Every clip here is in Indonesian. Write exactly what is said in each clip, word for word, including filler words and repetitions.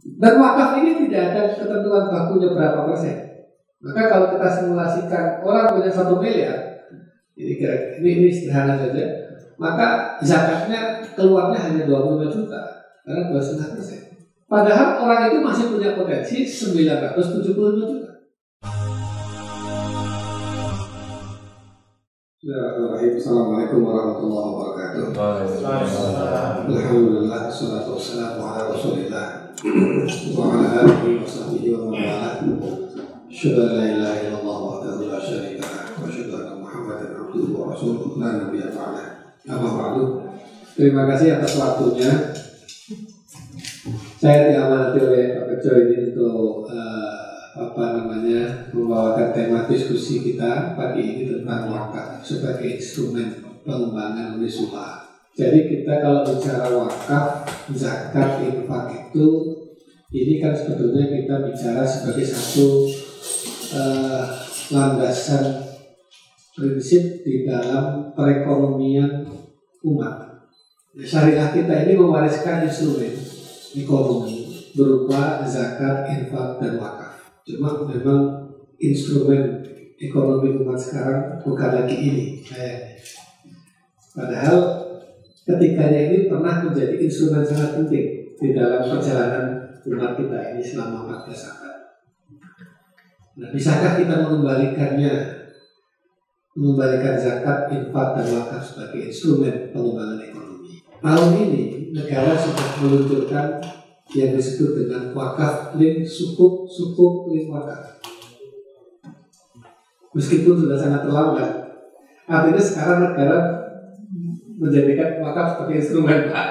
Dan wakaf ini tidak ada ketentuan bakunya berapa persen. Maka kalau kita simulasikan orang punya satu miliar, ini kira ini, ini sederhana saja, maka zakatnya keluarnya hanya dua puluh lima juta, karena dua koma lima persen. Padahal orang itu masih punya potensi sembilan ratus tujuh puluh lima juta. Assalamualaikum warahmatullahi wabarakatuh. Alhamdulillah, wassalatu wassalamu ala Rasulillah wa ala alihi wa sahbihi wa man walah. Asyhadu an la ilaha illallah wahdahu la syarika lah wa asyhadu anna Muhammadan abduhu wa rasuluhu la nabiyya ba'dah. Amma ba'du. Terima kasih atas waktunya. Saya diamanati oleh Pak Bejo ini untuk uh, apa namanya membawakan tema diskusi kita pagi ini tentang wakaf sebagai instrumen pengembangan wisata. Jadi kita kalau bicara wakaf, zakat, infak itu ini kan sebetulnya kita bicara sebagai satu uh, landasan prinsip di dalam perekonomian umat. Syariah kita ini mewariskan instrumen ekonomi berupa zakat, infak, dan wakaf. Cuma memang instrumen ekonomi umat sekarang bukan lagi ini kayaknya. Padahal ketiganya ini pernah menjadi instrumen sangat penting di dalam perjalanan umat kita ini selama empat belas abad. Nah, bisakah kita mengembalikannya, mengembalikan zakat, infak, dan wakaf sebagai instrumen pengembangan ekonomi? Tahun ini negara sudah meluncurkan yang disebut dengan wakaf link sukuk sukuk link wakaf. Meskipun sudah sangat terlambat, artinya sekarang negara menjadikan wakaf sebagai instrumen, Pak.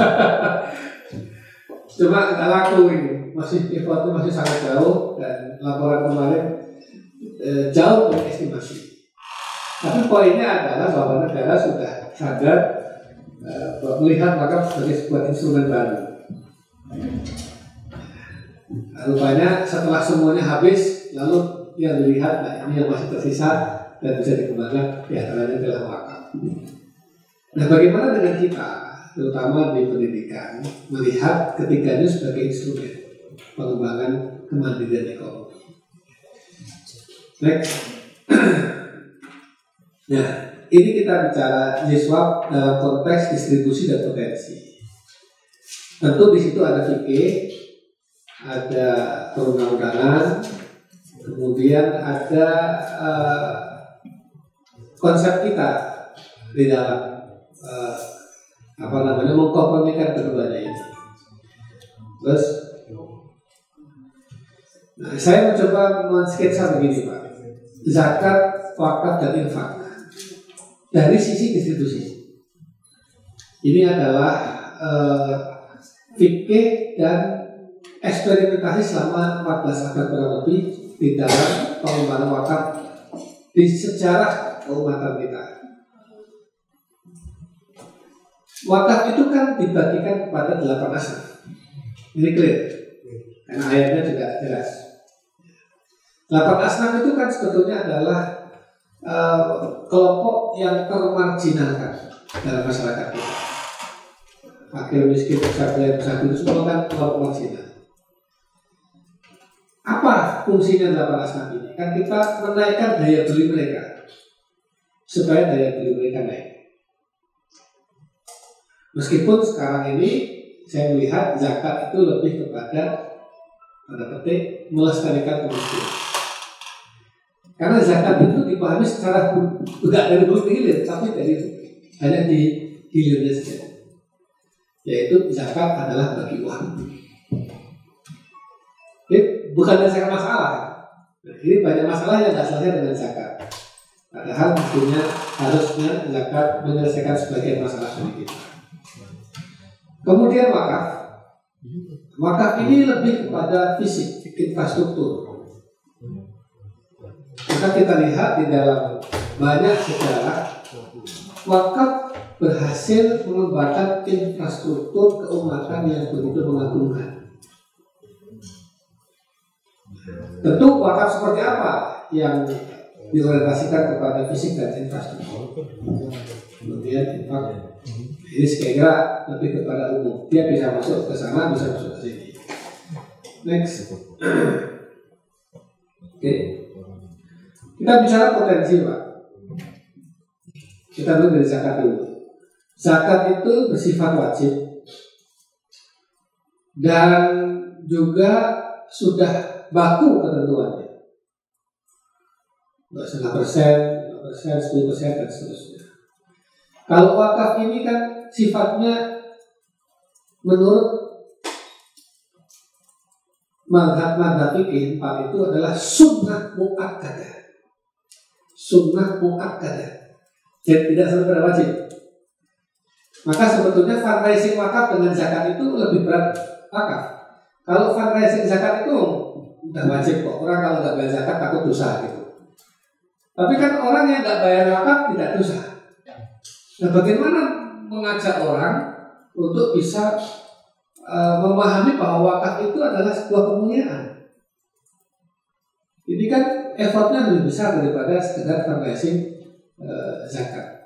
Cuma nggak laku ini, masih effortnya masih sangat jauh dan laporan kemarin e, jauh dari estimasi. Tapi poinnya adalah bahwa negara sudah sadar e, melihat wakaf sebagai sebuah instrumen baru. Rupanya setelah semuanya habis, lalu yang dilihat, nah ini yang masih tersisa dan bisa dikembangkan, ya antaranya adalah wakaf. Nah, bagaimana dengan kita, terutama di pendidikan, melihat ketiganya sebagai instrumen pengembangan kemandirian ekonomi? Next. Nah, ini kita bicara jiswab dalam konteks distribusi dan potensi. Tentu di situ ada fikih, ada perundang-undangan, kemudian ada uh, konsep kita di dalam uh, apa namanya mengkompromikan keduanya ini. Terus, nah, saya mencoba mensketsa begini, Pak. Zakat, wakaf, dan infak dari sisi distribusi. Ini adalah uh, fikih dan eksperimentasi selama empat belas abad kurang lebih di dalam pengembangan wakaf di sejarah keumatan kita. Wakaf itu kan dibagikan kepada delapan asnaf. Ini clear, karena ayatnya juga jelas. Delapan asnaf itu kan sebetulnya adalah uh, kelompok yang termarginalkan dalam masyarakat kita. Fakir, miskin, pekerja, pekerja itu semua kan kelompok marginal. Apa fungsinya delapan asnaf ini? Kan kita menaikkan daya beli mereka supaya daya beli mereka naik. Meskipun sekarang ini saya melihat zakat itu lebih kepada pada petik melestarikan kemiskinan. Karena zakat itu dipahami secara bukan dari hulu hilir, tapi dari hanya di hilirnya saja. Yaitu zakat adalah bagi uang. Ini bukan menyelesaikan masalah. Ini banyak masalah yang tidak selesai dengan zakat. Padahal mestinya harusnya zakat menyelesaikan sebagian masalah dari kita. Kemudian wakaf. Wakaf ini lebih kepada fisik, infrastruktur. Maka kita lihat di dalam banyak sejarah, wakaf berhasil mengembangkan infrastruktur keumatan yang begitu mengagumkan. Tentu wakaf seperti apa yang diorientasikan kepada fisik dan infrastruktur. Kemudian infak ini sekira lebih kepada umum. Dia bisa masuk ke sana, bisa masuk ke sini. Next. Oke. Kita bicara potensi, Pak. Kita dulu dari zakat dulu. Zakat itu bersifat wajib dan juga sudah baku ketentuannya. Setengah persen, lima persen, sepuluh persen dan seterusnya. Kalau wakaf ini kan sifatnya menurut mazhab-mazhab fikih empat itu adalah sunnah muakkadah. Sunnah muakkadah. Jadi tidak sekedar wajib. Maka sebetulnya fundraising wakaf dengan zakat itu lebih berat wakaf. Kalau fundraising zakat itu udah wajib kok. Orang kalau nggak bayar zakat takut dosa gitu. Tapi kan orang yang nggak bayar wakaf tidak dosa. Nah, bagaimana mengajak orang untuk bisa uh, memahami bahwa wakaf itu adalah sebuah kemuliaan? Ini kan effortnya lebih besar daripada sekedar fundraising uh, zakat.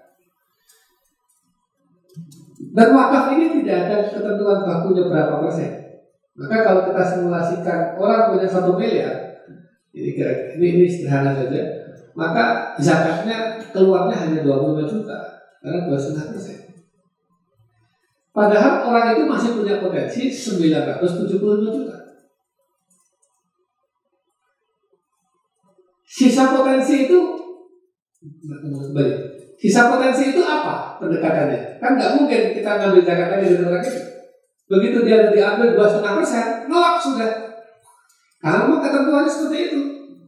Dan wakaf ini tidak ada ketentuan bakunya berapa persen. Maka kalau kita simulasikan orang punya satu miliar, ini kira ini, ini sederhana saja, maka zakatnya keluarnya hanya dua puluh lima juta, karena dua koma lima persen. Padahal orang itu masih punya potensi sembilan ratus tujuh puluh lima juta. Sisa potensi itu baik. Sisa potensi itu apa pendekatannya? Kan nggak mungkin kita ngambil zakat lagi dari orang itu. Begitu dia diambil dua setengah persen, nolak sudah. Karena memang ketentuannya seperti itu.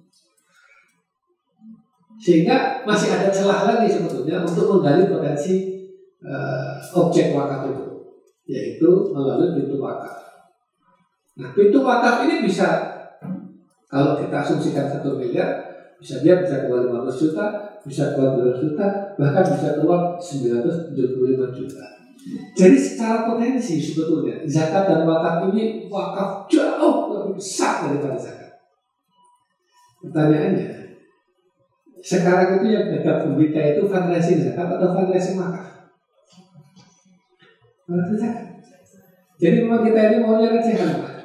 Sehingga masih ada celah lagi sebetulnya untuk menggali potensi uh, objek wakaf itu, yaitu melalui pintu wakaf. Nah, pintu wakaf ini bisa, kalau kita asumsikan satu miliar, bisa dia bisa keluar lima ratus juta, bisa keluar dua ratus juta, bahkan bisa keluar sembilan ratus tujuh puluh lima juta. Jadi secara potensi sebetulnya zakat dan wakaf ini wakaf jauh lebih besar daripada zakat. Pertanyaannya, sekarang itu yang gagap gembita itu fundraising zakat atau fundraising wakaf? Fundraising zakat. Jadi memang kita ini maunya recehan, Pak.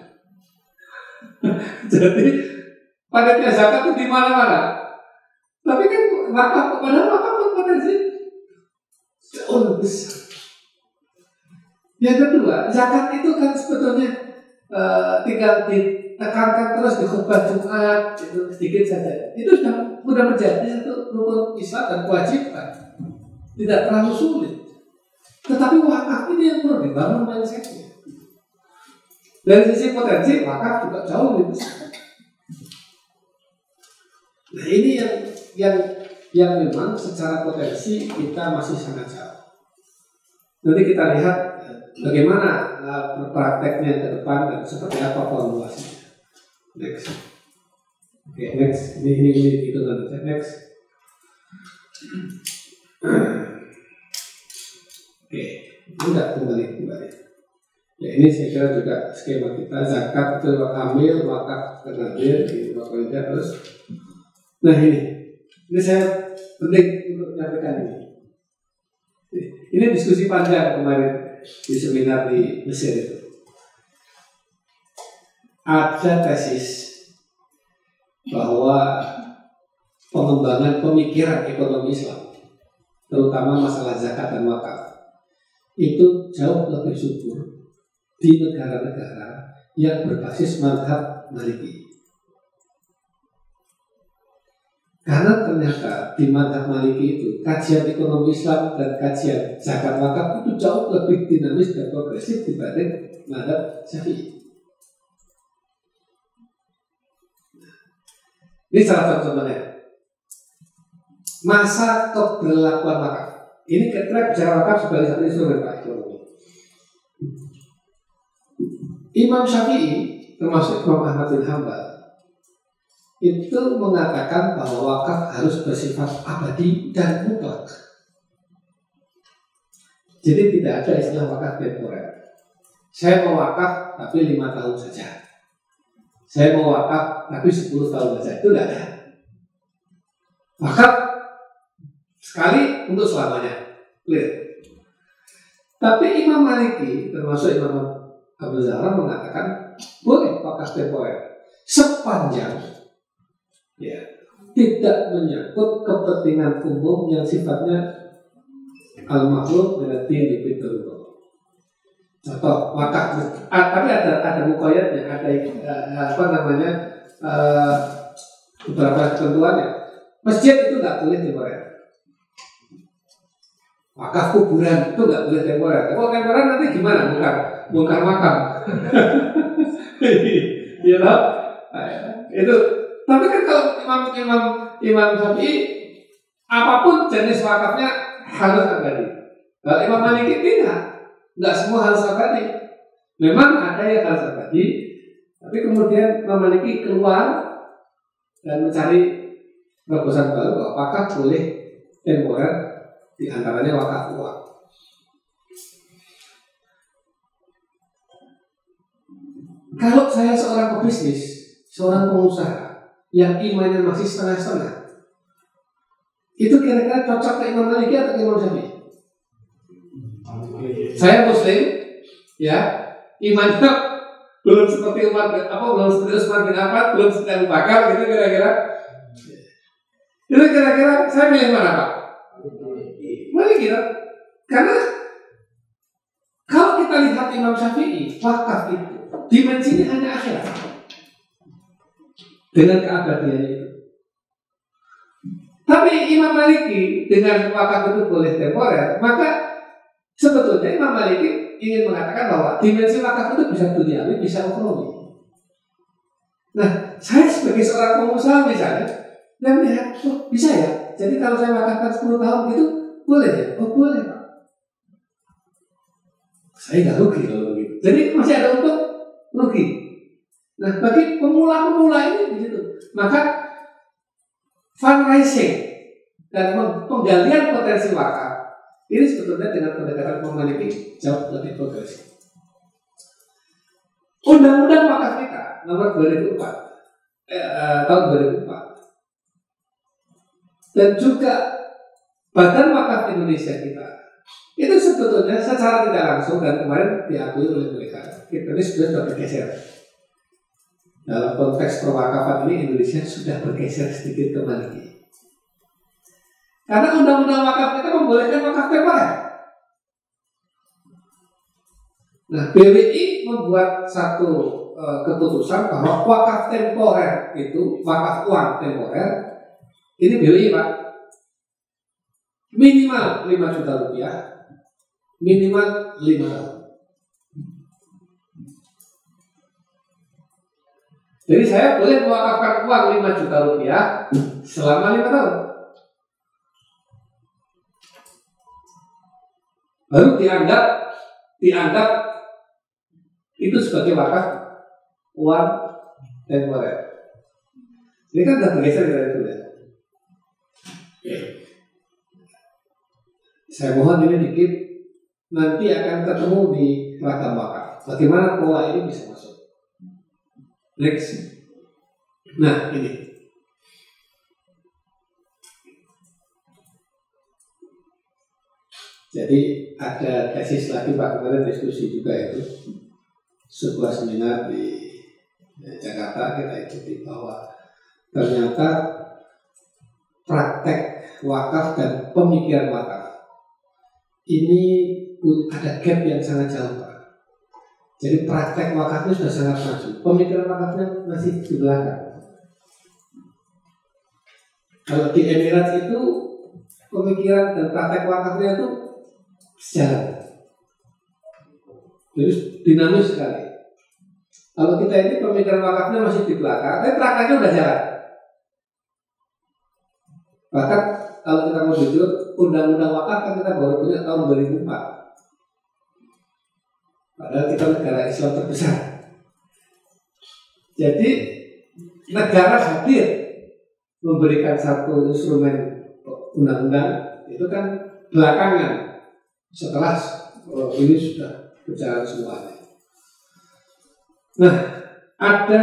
Jadi panitia zakat itu di mana-mana. Tapi kan wakaf, padahal wakaf potensi jauh lebih besar. Yang kedua, zakat itu kan sebetulnya uh, tinggal ditekankan terus di khutbah Jumat itu sedikit saja. Itu sudah sudah menjadi satu rukun Islam dan kewajiban. Tidak terlalu sulit. Tetapi wakaf ini yang perlu dibangun mindsetnya. Dari sisi potensi, wakaf juga jauh lebih besar. Nah, ini yang yang yang memang secara potensi kita masih sangat jauh. Nanti kita lihat bagaimana uh, prakteknya ke depan dan seperti apa formulasinya. Next. Oke, okay, next. Ini ini ini itu nanti. Next. Oke, okay. Udah kembali kembali. Ya, ini saya kira juga skema kita zakat ke hamil, wakaf ke nadir, di wakaf terus. Nah ini, ini saya penting untuk menyampaikan ini. Ini diskusi panjang kemarin di seminar di Mesir itu. Ada tesis bahwa pengembangan pemikiran ekonomi Islam, terutama masalah zakat dan wakaf, itu jauh lebih subur di negara-negara yang berbasis mazhab Maliki. Karena ternyata di mazhab Maliki itu kajian ekonomi Islam dan kajian zakat wakaf itu jauh lebih dinamis dan progresif dibanding mazhab Syafi'i. Ini salah satu contohnya. Masa keberlakuan wakaf. Ini kita bicara wakaf sebagai satu instrumen Pak ekonomi. Imam Syafi'i termasuk Imam Ahmad bin Hanbal itu mengatakan bahwa wakaf harus bersifat abadi dan mutlak. Jadi tidak ada istilah wakaf temporer. Saya mau wakaf tapi lima tahun saja. Saya mau wakaf tapi sepuluh tahun saja. Itu tidak ada. Wakaf sekali untuk selamanya. Clear. Tapi Imam Maliki termasuk Imam Abu Zahra mengatakan boleh wakaf wakaf temporer sepanjang ya tidak menyangkut kepentingan umum yang sifatnya al-makhluk dengan dini fitrullah. Contoh wakaf, ah, tapi ada ada mukoyatnya, ada uh, apa namanya uh, beberapa ketentuannya. Masjid itu nggak boleh temporer. Wakaf kuburan itu nggak boleh temporer. Kalau temporer nanti gimana? Bongkar, bongkar makam. You know? Itu. Tapi kan kalau imam imam imam Syafi'i apapun jenis wakafnya harus abadi. Kalau Imam Maliki tidak, nggak semua harus abadi. Memang ada yang harus abadi, tapi kemudian Imam Maliki keluar dan mencari terobosan baru bahwa wakaf boleh temporer, di antaranya wakaf uang. Kalau saya seorang pebisnis, seorang pengusaha yang imannya masih setengah-setengah, itu kira-kira cocok ke Imam Maliki atau ke Imam Syafi'i? Saya Muslim, ya, imannya belum seperti Umar, apa belum seperti Utsman bin Affan, belum seperti Abu Bakar, gitu kira-kira. Itu kira-kira saya pilih mana Pak? Maliki, karena kalau kita lihat Imam Syafi'i, wakaf itu dimensinya hanya akhirat dengan keabadiannya itu. Tapi Imam Maliki dengan wakaf itu boleh temporer, maka sebetulnya Imam Maliki ingin mengatakan bahwa dimensi wakaf itu bisa duniawi, bisa ukhrawi. Nah, saya sebagai seorang pengusaha misalnya, yang melihat, oh bisa ya, jadi kalau saya wakafkan sepuluh tahun itu boleh ya? Oh boleh Pak. Saya nggak rugi kalau begitu. Jadi masih ada untung, rugi. Nah, bagi pemula-pemula ini di situ, maka fundraising dan penggalian potensi wakaf ini sebetulnya dengan pendekatan memiliki jauh lebih progresif. Undang-undang wakaf kita nomor dua ribu empat eh, eh, tahun dua ribu empat dan juga Badan Wakaf Indonesia kita itu sebetulnya secara tidak langsung dan kemarin diakui oleh mereka, kita ini sudah bergeser. Dalam konteks perwakafan ini Indonesia sudah bergeser sedikit ke Maliki. Karena undang-undang wakaf kita membolehkan wakaf temporer. Nah, B W I membuat satu e, keputusan bahwa wakaf temporer itu, wakaf uang temporer, ini B W I Pak, minimal lima juta rupiah, minimal lima tahun. Jadi saya boleh mewakafkan uang lima juta rupiah selama lima tahun. Baru dianggap dianggap itu sebagai wakaf uang temporer. Ini kan sudah bergeser dari itu ya. Saya mohon ini dikit, nanti akan ketemu di ragam wakaf. Bagaimana pola ini bisa masuk? Next. Nah ini. Jadi ada tesis lagi Pak, kemarin diskusi juga itu sebuah seminar di Jakarta kita ikuti bahwa ternyata praktek wakaf dan pemikiran wakaf ini ada gap yang sangat jauh Pak. Jadi praktek wakafnya sudah sangat maju, pemikiran wakafnya masih di belakang. Kalau di Emirat itu pemikiran dan praktek wakafnya itu sejalan, jadi dinamis sekali. Kalau kita ini pemikiran wakafnya masih di belakang, tapi prakteknya udah jalan. Bahkan kalau kita mau jujur, undang-undang wakaf kan kita baru punya tahun dua ribu empat. Padahal kita negara Islam terbesar. Jadi negara hadir memberikan satu instrumen undang-undang itu kan belakangan setelah oh, ini sudah berjalan semuanya. Nah, ada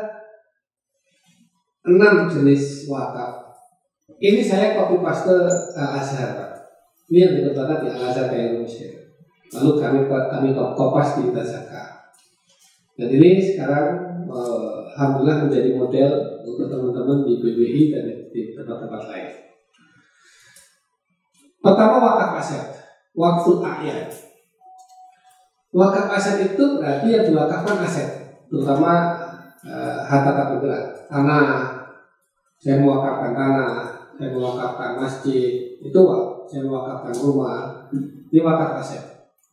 enam jenis wakaf. Ini saya copy paste Al-Azhar Pak. Ini yang dikembangkan di Al-Azhar di Indonesia. Lalu kami kami kopas di Bazaka. Dan ini sekarang eh, alhamdulillah menjadi model untuk teman-teman di B B I dan di tempat-tempat lain. Pertama, wakaf aset, wakful a'yan. Wakaf aset itu berarti yang diwakafkan aset, terutama eh, harta tak bergerak, tanah. Saya mewakafkan tanah, saya mewakafkan masjid, itu wak. Saya mewakafkan rumah, ini wakaf aset.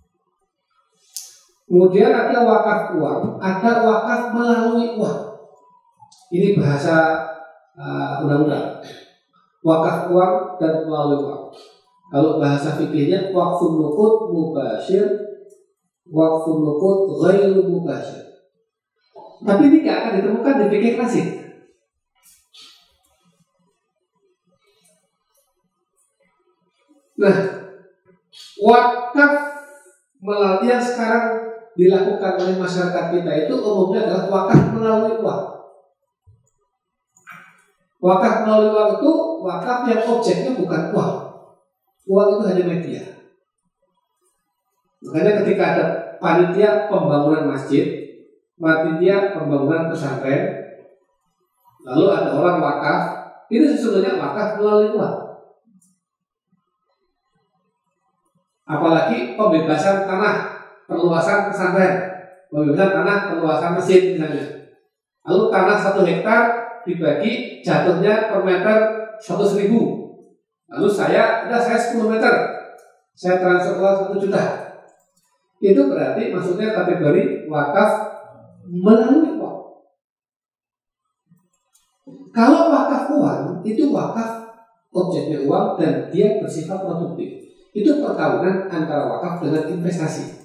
Kemudian ada wakaf uang, ada wakaf melalui uang. Ini bahasa uh, undang-undang. Wakaf uang dan melalui uang. Kalau bahasa fikihnya wakfun nuqud mubashir, wakfun nuqud ghairu mubashir. Tapi ini tidak akan ditemukan di fikih klasik. Nah, wakaf melalui yang sekarang dilakukan oleh masyarakat kita itu umumnya adalah wakaf melalui uang. Wakaf melalui uang itu wakaf yang objeknya bukan uang. Uang itu hanya media. Makanya ketika ada panitia pembangunan masjid, panitia pembangunan pesantren, lalu ada orang wakaf, itu sesungguhnya wakaf melalui uang. Apalagi pembebasan tanah, perluasan pesantren, pembebasan tanah, perluasan masjid misalnya. Lalu tanah satu hektar dibagi jatuhnya per meter seratus ribu. Lalu saya, udah saya sepuluh meter, saya transfer uang satu juta. Itu berarti maksudnya kategori wakaf melalui uang. Kalau wakaf uang itu wakaf objeknya uang dan dia bersifat produktif. Itu perkawinan antara wakaf dengan investasi.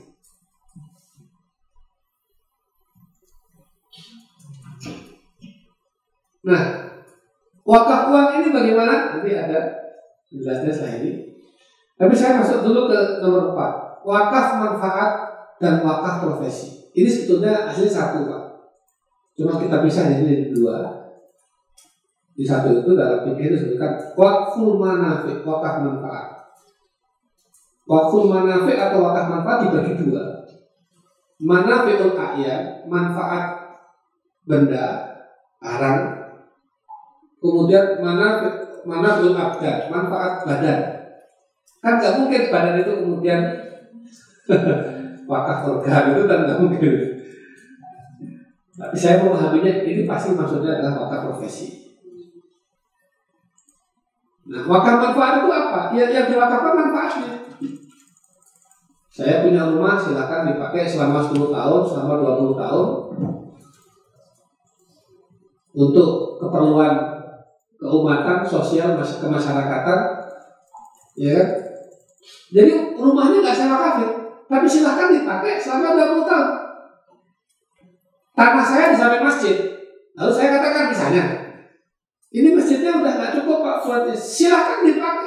Nah, wakaf uang ini bagaimana? Nanti ada jelasnya setelah ini. Tapi saya masuk dulu ke nomor empat. Wakaf manfaat dan wakaf profesi. Ini sebetulnya asli satu, Pak. Cuma kita bisa jadi dua. Di satu itu dalam fikih itu disebutkan wakful manafi, wakaf manfaat. Wakful manafi atau wakaf manfaat dibagi dua. Manafi'ul a'yan, manfaat benda, barang. Kemudian manafi' manafi'ul abdan, manfaat badan. Kan nggak mungkin badan itu kemudian wakaf organ itu kan nggak mungkin. Tapi saya memahaminya ini pasti maksudnya adalah wakaf profesi. Nah, wakaf manfaat itu apa? Ya, yang diwakafkan manfaatnya. Saya punya rumah, silakan dipakai selama sepuluh tahun, selama dua puluh tahun untuk keperluan keumatan, sosial, kemasyarakatan, ya kan? Jadi rumahnya nggak saya wakafin, tapi silakan dipakai selama dua puluh tahun. Tanah saya di samping masjid, lalu saya katakan misalnya, ini masjidnya udah nggak cukup Pak buat silakan dipakai,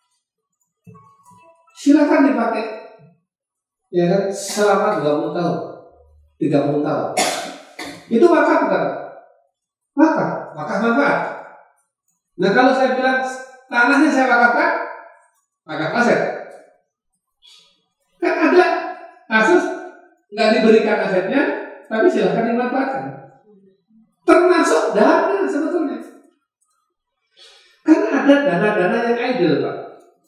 silakan dipakai. Ya kan, selama dua puluh tahun, tiga puluh tahun. Itu wakaf bukan? Wakaf, wakaf manfaat. Nah kalau saya bilang tanahnya saya wakafkan, wakaf aset. Kan ada kasus nggak diberikan asetnya, tapi silahkan dimanfaatkan. Termasuk dana sebetulnya. Karena ada dana-dana yang idle, Pak.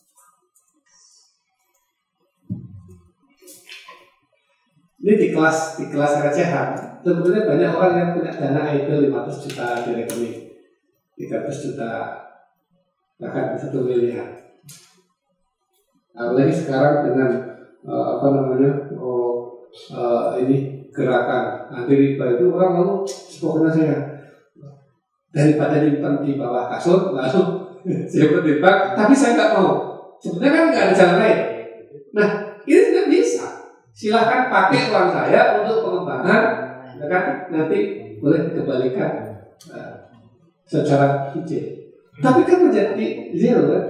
Ini di kelas di kelas recehan, sebetulnya banyak orang yang punya dana idle lima ratus juta di rekening, tiga ratus juta, bahkan satu miliar. Apalagi sekarang dengan uh, apa namanya, oh, uh, ini gerakan anti riba itu orang mau pokoknya saya daripada nyimpan di bawah kasur lalu saya berdebat, tapi saya nggak mau. Sebenarnya kan nggak ada jalan lain. Nah ini tidak bisa. Silahkan pakai uang saya untuk pengembangan, ya kan? Nanti boleh dikembalikan uh, secara cicil. Tapi kan menjadi zero kan?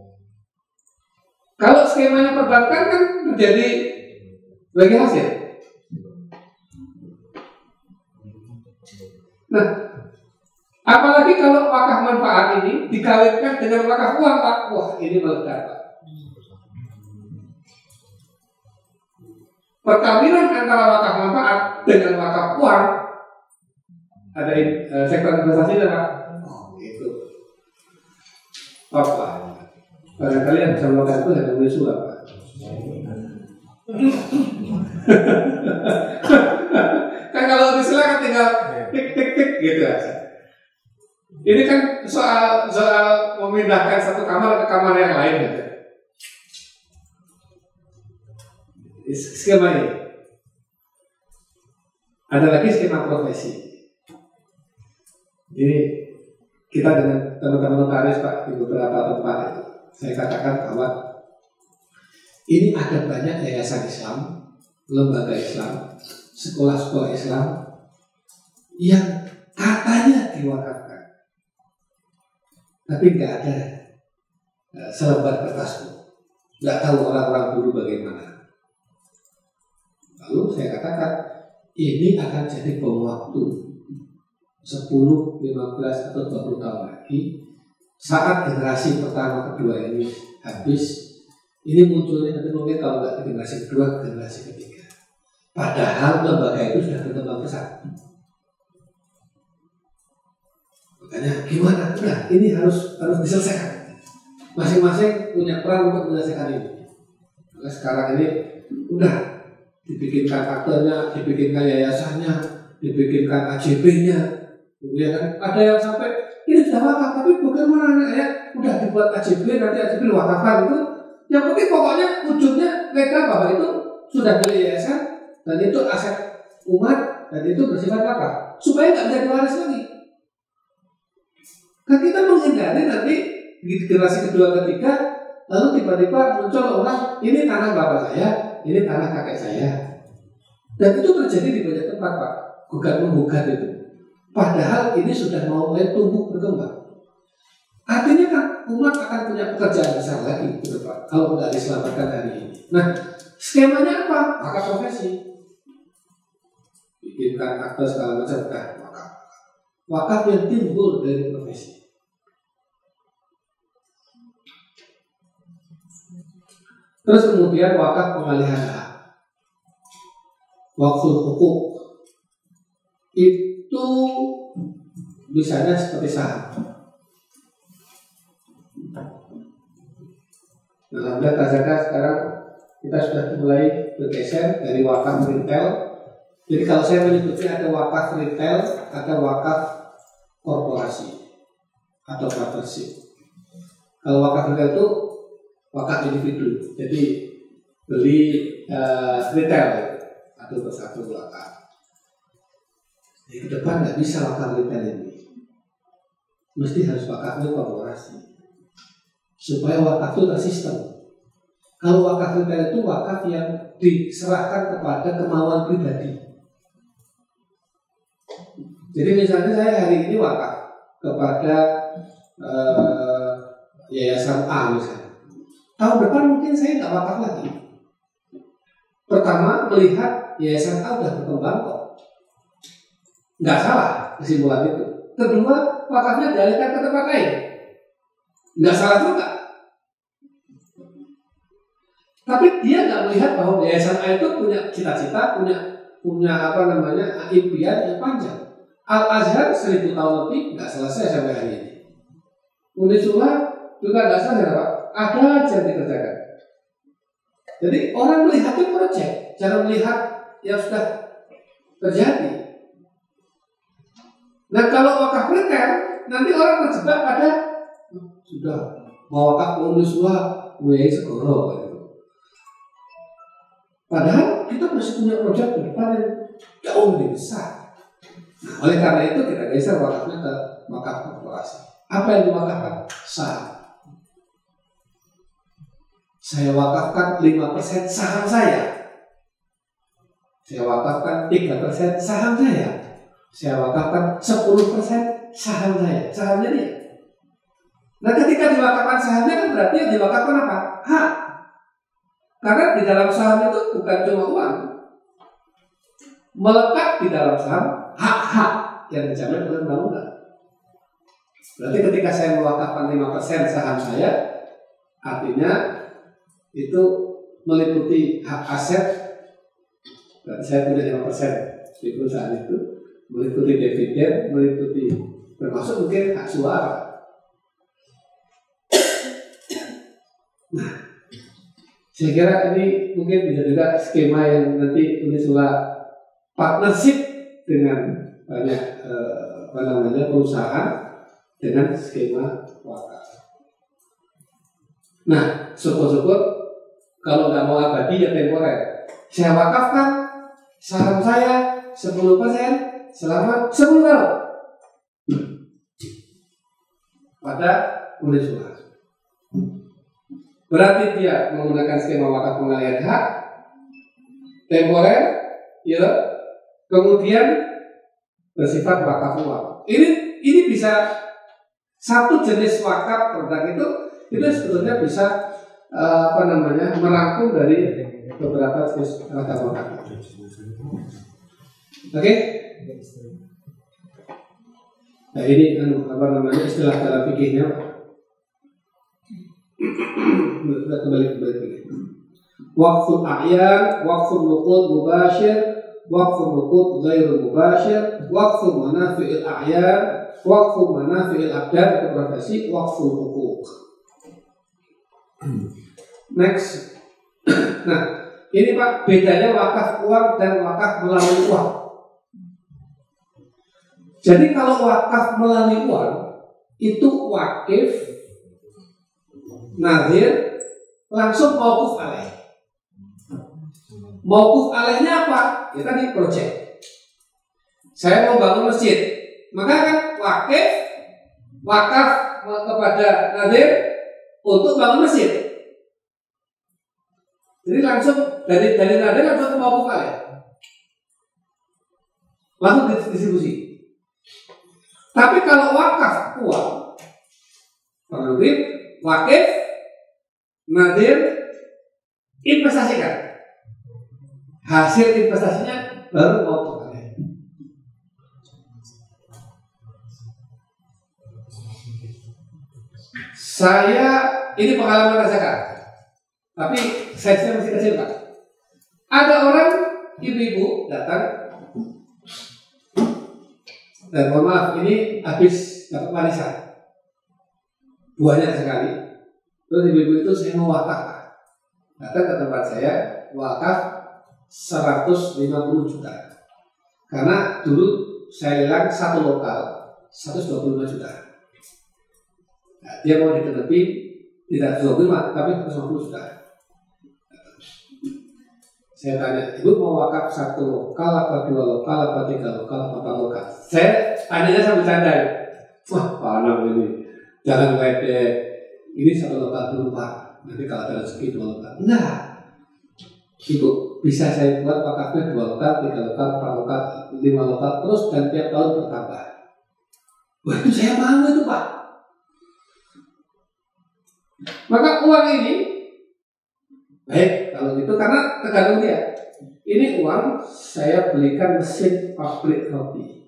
Kalau skemanya perbankan kan menjadi bagi hasil. Nah, apalagi kalau wakaf manfaat ini dikawinkan dengan wakaf uang, Pak. Wah, ini meledak, Pak. Perkawinan antara wakaf manfaat dengan wakaf uang ada uh, sektor investasi ada Pak? Oh itu apa? Barangkali yang bisa melakukan itu hanya Uni Suha Pak. Kan kalau Uni Suha kan tinggal tik tik tik gitu aja. Ini kan soal soal memindahkan satu kamar ke kamar yang lain gitu. Skema ini. Ada lagi skema profesi. Ini kita dengan teman-teman notaris Pak di beberapa tempat itu, saya katakan bahwa ini ada banyak yayasan Islam, lembaga Islam, sekolah-sekolah Islam yang katanya diwakafkan, tapi nggak ada selebar kertas pun, nggak tahu orang-orang dulu bagaimana. Lalu saya katakan ini akan jadi bom waktu sepuluh, lima belas, atau dua puluh tahun lagi saat generasi pertama kedua ini habis, ini munculnya nanti mungkin kalau nggak generasi kedua, generasi ketiga. Padahal lembaga itu sudah berkembang pesat. Makanya gimana? Nah, ini harus harus diselesaikan. Masing-masing punya peran untuk menyelesaikan ini. Maka sekarang ini udah dibikinkan aktenya, dibikinkan yayasannya, dibikinkan A J B-nya. Ya kan? Ada yang sampai ini sudah wakaf, tapi bagaimana ya? Udah dibuat A J B, nanti A J B wakafkan itu. Yang penting pokoknya ujungnya legal bahwa itu sudah milik yayasan dan itu aset umat dan itu bersifat wakaf supaya nggak bisa diwaris lagi. Kan kita menghindari nanti di generasi kedua ketiga lalu tiba-tiba muncul orang ini tanah bapak saya, ini tanah kakek saya, dan itu terjadi di banyak tempat Pak, gugat menggugat itu. Padahal ini sudah mau mulai tumbuh berkembang. Artinya kan umat akan punya pekerjaan besar lagi ke depan kalau tidak diselamatkan hari ini. Nah, skemanya apa? Maka profesi. Bikinkan akte segala macam kan wakaf. Wakaf yang timbul dari profesi. Terus kemudian wakaf pengalihan hak. Wakful hukuk. Itu misalnya seperti saham. Nah, Alhamdulillah Kazaka sekarang kita sudah mulai bergeser dari wakaf retail. Jadi kalau saya menyebutnya ada wakaf retail, ada wakaf korporasi atau partnership. Kalau wakaf retail itu wakaf individu. Jadi beli uh, retail atau bersatu wakaf. Jadi ke depan nggak bisa wakaf retail ini. Mesti harus wakafnya korporasi. Supaya wakaf itu tersistem. Kalau wakaf retail itu wakaf yang diserahkan kepada kemauan pribadi. Jadi misalnya saya hari ini wakaf kepada uh, yayasan A misalnya. Tahun depan mungkin saya nggak wakaf lagi. Pertama melihat yayasan A sudah berkembang kok, nggak salah kesimpulan itu. Kedua wakafnya dialihkan ke tempat lain, nggak salah juga. Tapi dia nggak melihat bahwa yayasan A itu punya cita-cita, punya punya apa namanya impian yang panjang. Al Azhar seribu tahun lebih nggak selesai sampai hari ini. Uni Suha juga nggak selesai Pak. Ada aja yang dikerjakan. Jadi orang melihatnya proyek, jangan melihat yang sudah terjadi. Nah kalau wakaf retail, nanti orang terjebak pada sudah mau wakaf Uni Suha, W segoro. Padahal kita masih punya proyek ke depan yang jauh lebih besar. Nah, oleh karena itu kita geser wakafnya ke wakaf korporasi. Apa yang diwakafkan? Saham. Saya wakafkan lima persen saham saya. Saya wakafkan tiga persen saham saya. Saya wakafkan sepuluh persen saham saya. Sahamnya dia. Nah ketika diwakafkan sahamnya kan berarti yang diwakafkan apa? Hak. Karena di dalam saham itu bukan cuma uang. Melekat di dalam saham hak-hak yang dijamin oleh undang-undang. Berarti ketika saya mewakafkan lima persen saham saya, artinya itu meliputi hak aset. Berarti saya punya lima persen di perusahaan itu. meliputi dividen, meliputi termasuk mungkin hak suara. Nah, saya kira ini mungkin bisa juga skema yang nanti Unisula partnership dengan banyak eh, apa namanya perusahaan dengan skema wakaf. Nah, syukur-syukur kalau nggak mau abadi ya temporer. Saya wakafkan saham saya sepuluh persen selama sepuluh tahun pada Unisula. Berarti dia menggunakan skema wakaf pengalihan hak temporer, ya, kemudian bersifat wakaf uang. Ini ini bisa satu jenis wakaf produk itu itu sebetulnya bisa uh, apa namanya merangkum dari beberapa jenis ragam wakaf. Oke? Okay? Nah ini apa namanya istilah dalam fikihnya. Kembali kembali. Waqful a'yan, waqful nuqud mubashir, waqful nuqud ghairu mubashir, waqful manafi'il a'yan, waqful manafi'il abdan atau profesi, waqful huquq. Next. Nah, ini Pak bedanya wakaf uang dan wakaf melalui uang. Jadi kalau wakaf melalui uang itu wakif nazir langsung mauquf alaih. Mauquf alaihnya apa? Ya tadi project. Saya mau bangun masjid, maka kan wakif wakaf kepada nazir untuk bangun masjid. Jadi langsung dari dari nazir langsung ke mauquf alaih. Langsung distribusi. Tapi kalau wakaf uang, pengantin wakif nazir investasikan. Hasil investasinya baru mau pakai. Saya ini pengalaman rasakan, tapi saya masih kecil Pak. Ada orang ibu-ibu datang dan mohon maaf ini habis dapat warisan banyak sekali. Terus ibu-ibu itu saya mau wakaf, datang ke tempat saya wakaf seratus lima puluh juta. Karena dulu saya lelang satu lokal seratus dua puluh lima juta. Nah, dia mau ditenepi tidak seratus dua puluh lima tapi seratus lima puluh juta. Saya tanya, ibu mau wakaf satu lokal apa dua lokal apa tiga lokal apa empat lokal? Saya tanyanya sambil candai. Wah, panang ini. Jangan ledek. Ini satu lokal dulu Pak. Nanti kalau ada rezeki dua lokal. Enggak. Ibu, bisa saya buat wakafnya dua lokal, tiga lokal, empat lokal, lima lokal terus dan tiap tahun bertambah. Wah itu saya mau itu Pak. Maka uang ini baik kalau gitu karena tergantung dia. Ini uang saya belikan mesin pabrik roti.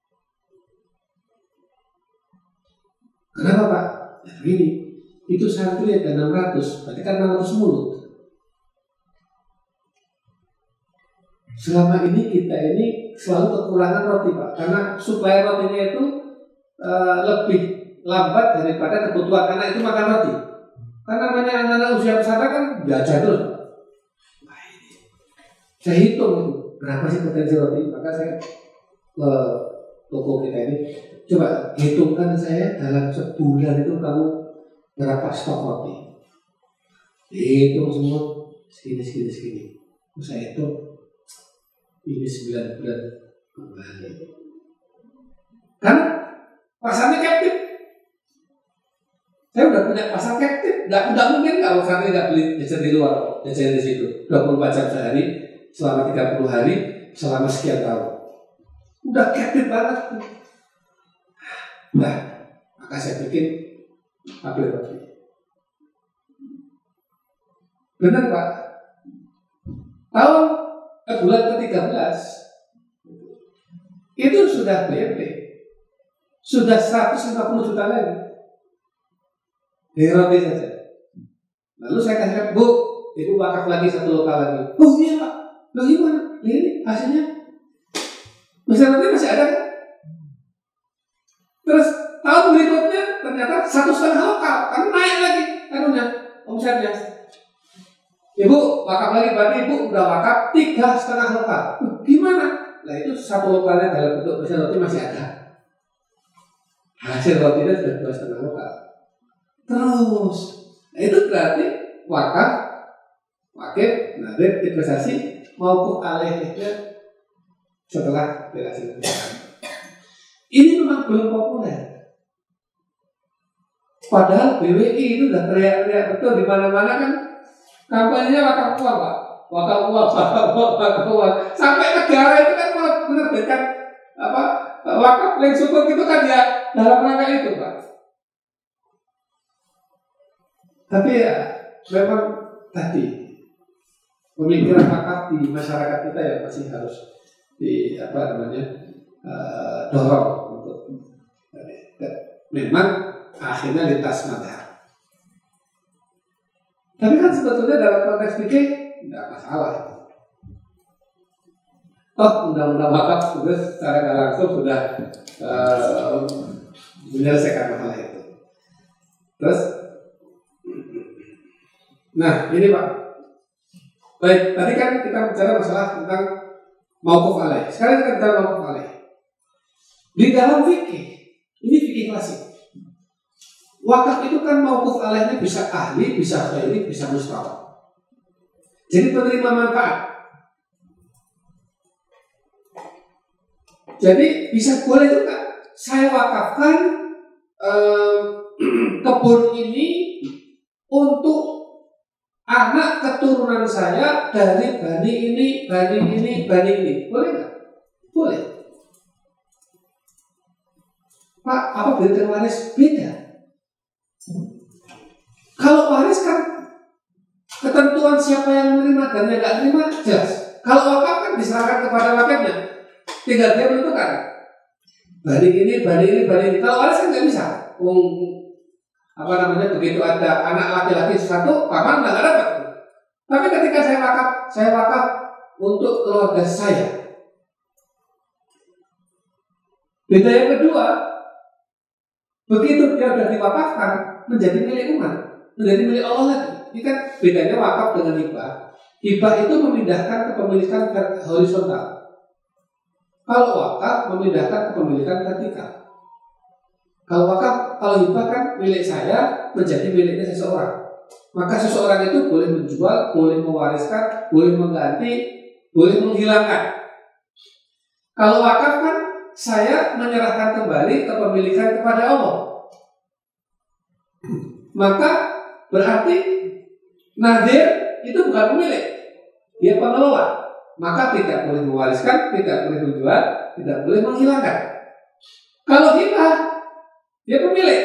Kenapa Pak? Ya, begini, itu santri ada enam ratus, berarti kan enam ratus mulut. Selama ini kita ini selalu kekurangan roti Pak, karena suplai rotinya itu uh, lebih lambat daripada kebutuhan anak itu makan roti. Karena namanya anak-anak usia pesantren kan belajar terus. Nah, ini. Saya hitung itu berapa sih potensi roti, maka saya ke toko kita ini coba hitungkan saya dalam sebulan itu kamu berapa stok roti. Hitung semua segini segini segini. Terus saya hitung ini sembilan bulan kembali. Kan pasarnya captive. Saya udah punya pasar captive. Nggak, nggak mungkin kalau santri nggak beli jajan di luar, jajan di situ dua puluh empat jam sehari selama tiga puluh hari selama sekian tahun. Udah captive banget. Nah, maka saya bikin pabrik roti. Benar Pak. Tahun eh, bulan ke tiga belas itu sudah B M P, sudah seratus lima puluh juta lagi dari roti saja. Lalu saya kasih Bu, ibu wakaf lagi satu lokal lagi. Oh iya Pak, loh gimana? Ini hasilnya Bisa nanti masih ada kan? Terus tahun berikutnya ternyata satu setengah lokal, kan naik lagi karunya omsetnya. Ibu wakaf lagi, berarti ibu udah wakaf tiga setengah lokal. Gimana? Nah itu satu lokalnya dalam bentuk besar roti masih ada. Hasil rotinya sudah dua setengah lokal. Terus, nah itu berarti wakaf, wakif, nadir, investasi maupun alihnya setelah dihasilkan. Ini memang belum populer. Padahal B W I itu udah teriak-teriak betul di mana-mana kan. Kampanyenya wakaf uang, Pak. Wakaf uang, wakaf uang, wakaf uang. Sampai negara itu kan menerbitkan apa wakaf link sukuk itu kan ya dalam rangka itu, Pak. Tapi ya memang tadi pemikiran wakaf di masyarakat kita ya masih harus di apa namanya uh, dorong untuk memang akhirnya lintas madhab. Tapi kan sebetulnya dalam konteks fikih tidak masalah. Oh, undang-undang wakaf sudah secara tidak langsung sudah uh, menyelesaikan masalah itu. Terus, nah ini Pak. Baik, tadi kan kita bicara masalah tentang mauquf alaih. Sekarang kita bicara mauquf alaih. Di dalam fikih, ini fikih klasik. Wakaf itu kan mauquf alaihnya bisa ahli, bisa ghairi, bisa mustahab. Jadi penerima manfaat. Jadi bisa boleh juga saya wakafkan eh, kebun ini untuk anak keturunan saya dari bani ini, bani ini, bani ini. Boleh nggak? Boleh. Pak, apa beda waris? Beda. Kalau waris kan ketentuan siapa yang menerima dan yang nggak terima jelas. Kalau wakaf kan diserahkan kepada wakafnya, tinggal dia menentukan. Bani ini, bani ini, bani ini. Kalau waris kan nggak bisa. Um, apa namanya begitu ada anak laki-laki satu, paman nggak dapat. Tapi ketika saya wakaf, saya wakaf untuk keluarga saya. Beda yang kedua, begitu dia sudah diwakafkan menjadi milik umat, menjadi milik Allah lagi. Ini kan bedanya wakaf dengan hibah. Hibah itu memindahkan kepemilikan horizontal. Kalau wakaf memindahkan kepemilikan vertikal. Kalau wakaf, kalau hibah kan milik saya menjadi miliknya seseorang. Maka seseorang itu boleh menjual, boleh mewariskan, boleh mengganti, boleh menghilangkan. Kalau wakaf kan saya menyerahkan kembali kepemilikan kepada Allah. Maka berarti nadir itu bukan pemilik, dia pengelola. Maka tidak boleh mewariskan, tidak boleh menjual, tidak boleh menghilangkan. Kalau hibah, dia pemilik.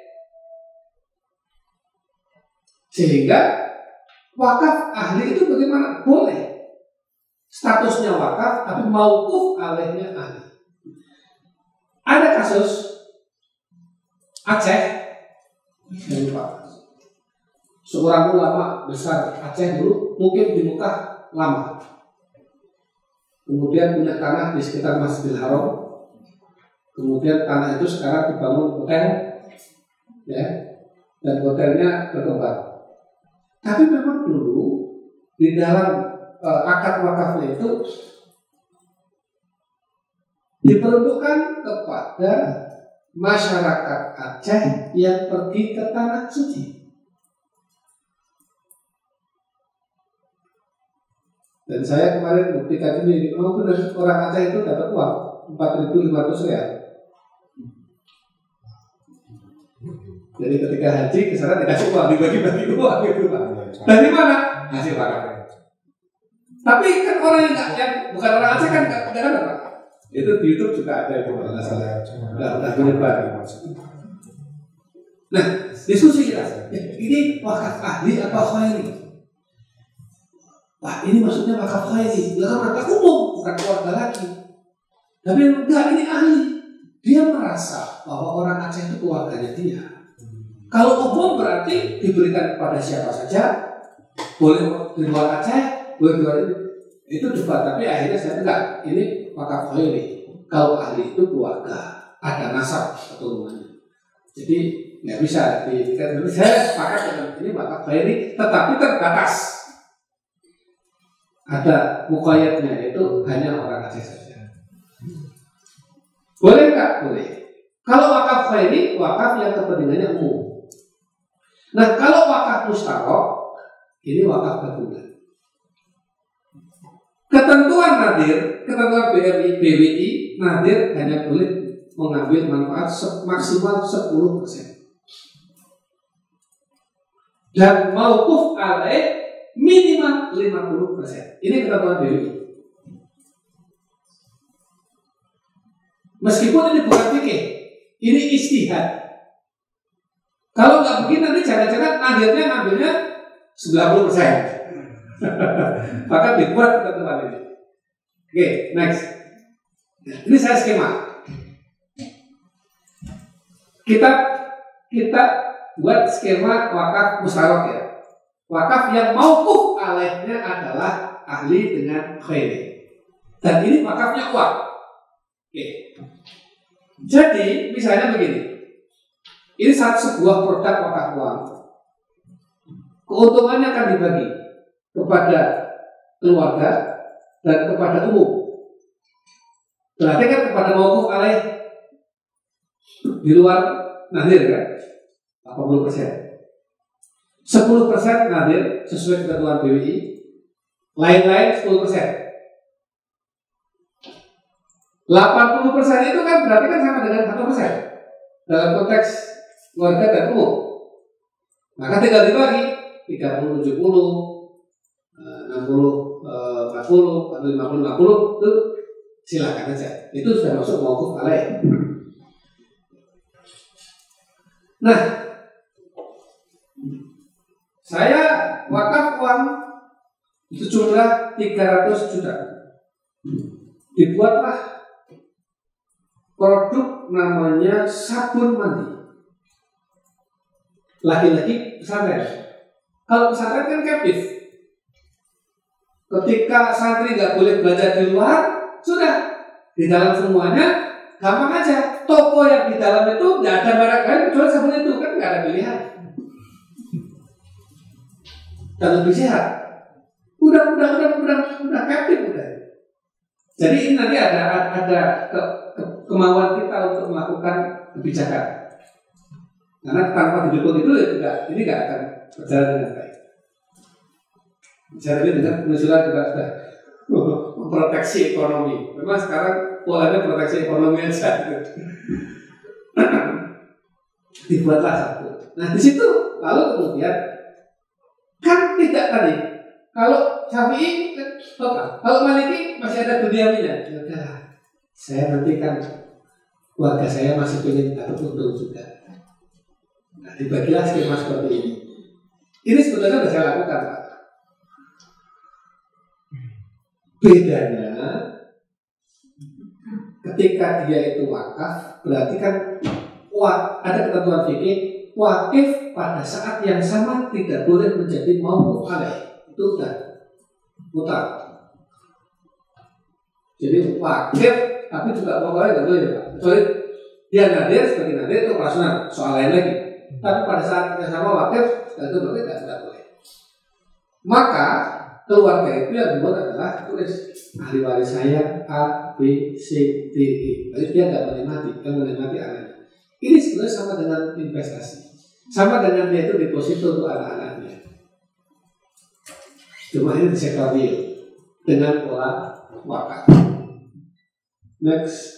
Sehingga wakaf ahli itu bagaimana? Boleh. Statusnya wakaf, tapi mauquf alaihnya ahli. Ada kasus Aceh, saya lupa. Seorang ulama besar Aceh dulu, mungkin di Mekah lama. Kemudian punya tanah di sekitar Masjidil Haram. Kemudian tanah itu sekarang dibangun hotel, ya, dan hotelnya berkembang. Tapi memang dulu di dalam uh, akad wakafnya itu diperuntukkan kepada masyarakat Aceh yang pergi ke tanah suci. Dan saya kemarin buktikan ini, memang benar orang Aceh itu dapat uang empat ribu lima ratus rial. Jadi ketika haji ke sana dikasih uang, dibagi-bagi uang gitu Pak. Dari mana? Hasil wakaf. Tapi kan orang yang nggak, yang bukan orang Aceh kan nggak ada kan Pak. Itu di YouTube juga ada itu kalau nggak salah. Nggak udah menyebar. Nah, diskusi kita. Ini wakaf ahli apa khairi? Wah, ini maksudnya wakaf khairi. Lah kan wakaf umum, bukan keluarga lagi. Tapi enggak, ini ahli. Dia merasa bahwa orang Aceh itu keluarganya dia. Kalau umum berarti diberikan kepada siapa saja, boleh di luar Aceh, boleh di luar itu debat. Tapi akhirnya saya enggak, ini wakaf khairi. Kalau ahli itu keluarga, ada nasab keturunannya. Jadi nggak bisa di, saya sepakat dengan ini wakaf khairi, tetapi terbatas. Ada muqayyadnya, yaitu hanya orang Aceh saja. Boleh nggak? Boleh. Kalau wakaf khairi, wakaf yang kepentingannya umum. Nah, kalau wakaf mustarok, ini wakaf gabungan. Ketentuan nadir, ketentuan B R I, B W I, nadir hanya boleh mengambil manfaat maksimal sepuluh persen. Dan mauquf alaih minimal lima puluh persen. Ini ketentuan B W I. Meskipun ini bukan fikih, ini ijtihad. Kalau nggak begini nanti jangan-jangan nadirnya ngambilnya sembilan puluh persen. Maka dibuat ketentuan ini. Oke, next. Ini saya skema. Kita kita buat skema wakaf mustarok ya. Wakaf yang mauquf alaihnya adalah ahli dengan khairi. Dan ini wakafnya uang. Oke. Jadi misalnya begini. Ini satu sebuah produk wakaf uang. Keuntungannya akan dibagi kepada keluarga dan kepada umum. Berarti kan kepada mauquf alaih di luar nadir kan delapan puluh persen. sepuluh persen nadir sesuai ketentuan B W I. Lain-lain sepuluh persen. delapan puluh persen itu kan berarti kan sama dengan satu persen dalam konteks keluarga dan umum. Maka tinggal dibagi tiga puluh tujuh puluh, enam puluh empat puluh, atau lima puluh lima puluh itu silakan aja. Itu sudah masuk mauquf alaih. Nah, saya wakaf uang itu jumlah tiga ratus juta. Dibuatlah produk namanya sabun mandi. Lagi-lagi pesantren. Kalau pesantren kan captive. Ketika santri nggak boleh belajar di luar, sudah di dalam semuanya gampang aja. Toko yang di dalam itu nggak ada merek lain kecuali sabun itu, kan nggak ada pilihan. Dan lebih sehat. Udah, udah, udah, udah, udah captive udah. Jadi ini nanti ada ada ke, ke, kemauan kita untuk melakukan kebijakan. Karena tanpa didukung itu ya juga ini nggak akan berjalan dengan baik. Bicara ini dengan pengusulan juga sudah memproteksi ekonomi. Memang sekarang polanya proteksi ekonomi aja. Dibuatlah satu. Nah di situ lalu kemudian kan tidak tadi. Kalau Syafi'i total, kalau Maliki masih ada duniawinya. Ya udah, saya nanti kan keluarga saya masih ingin dapat untung juga. Nah, dibagilah skema seperti ini. Ini sebetulnya sudah saya lakukan, Pak. Bedanya ketika dia itu wakaf, berarti kan ada ketentuan fikih, wakif pada saat yang sama tidak boleh menjadi mauquf alaih. Itu udah mutar. Jadi wakif tapi juga pokoknya nggak boleh, Pak. Kecuali dia nadir sebagai nadir itu operasional, soal lain lagi. Tapi pada saat yang sama wakif itu berarti tidak boleh. Maka keluarga itu yang dibuat adalah tulis ahli waris saya A, B, C, D, E. Jadi dia nggak boleh mati, kan boleh mati anaknya. Ini sebenarnya sama dengan investasi, sama dengan dia itu deposito untuk anak-anaknya. Cuma ini di sektor real dengan pola wakaf. Next,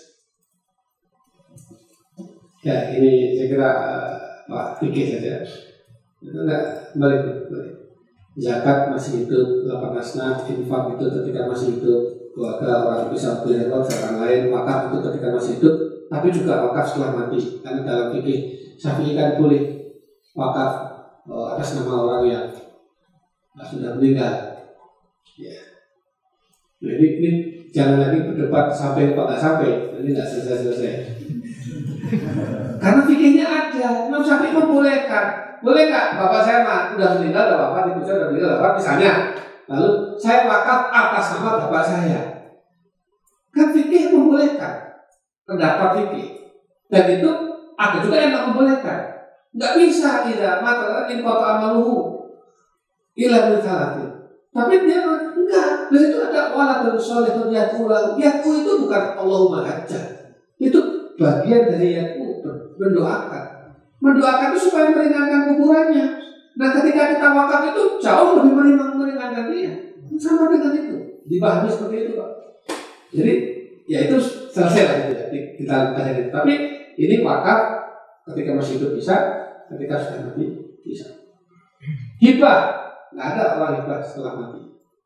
ya ini saya kira uh, Pak fikih saja. Enggak, balik, balik. Zakat masih hidup, lapan asnaf, infak itu ketika masih hidup, keluarga orang bisa beli atau misalkan lain, wakaf itu ketika masih hidup, tapi juga wakaf setelah mati. Karena dalam fikih Syafi'i kan boleh wakaf uh, atas nama orang yang uh, sudah meninggal. Ya. Jadi ini jangan lagi berdebat sampai apa nggak sampai, ini nggak selesai-selesai. Karena fikihnya ada, Imam Syafi'i membolehkan. Boleh nggak bapak saya mah udah meninggal, udah bapak ibu saya udah meninggal, bapak misalnya, lalu saya wakaf atas nama bapak saya. Kan fikih membolehkan. pendapat fikih. Dan itu ada juga yang tak membolehkan. Nggak bisa tidak mata in kota amaluhu ilah berkalatin. Tapi dia enggak. Di situ ada waladun sholihun yad'u lahu. Yad'u itu bukan Allahumma hajjah. Itu bagian dari yad'u, mendoakan. Mendoakan itu supaya meringankan kuburannya. Nah ketika kita wakaf itu jauh lebih meringankan dia. Sama dengan itu. Dipahami seperti itu Pak. Jadi ya itu selesai lah itu ya. Kita baca itu. Tapi ini wakaf ketika masih hidup bisa, ketika sudah mati bisa. Hibah, nggak ada orang hibah setelah mati.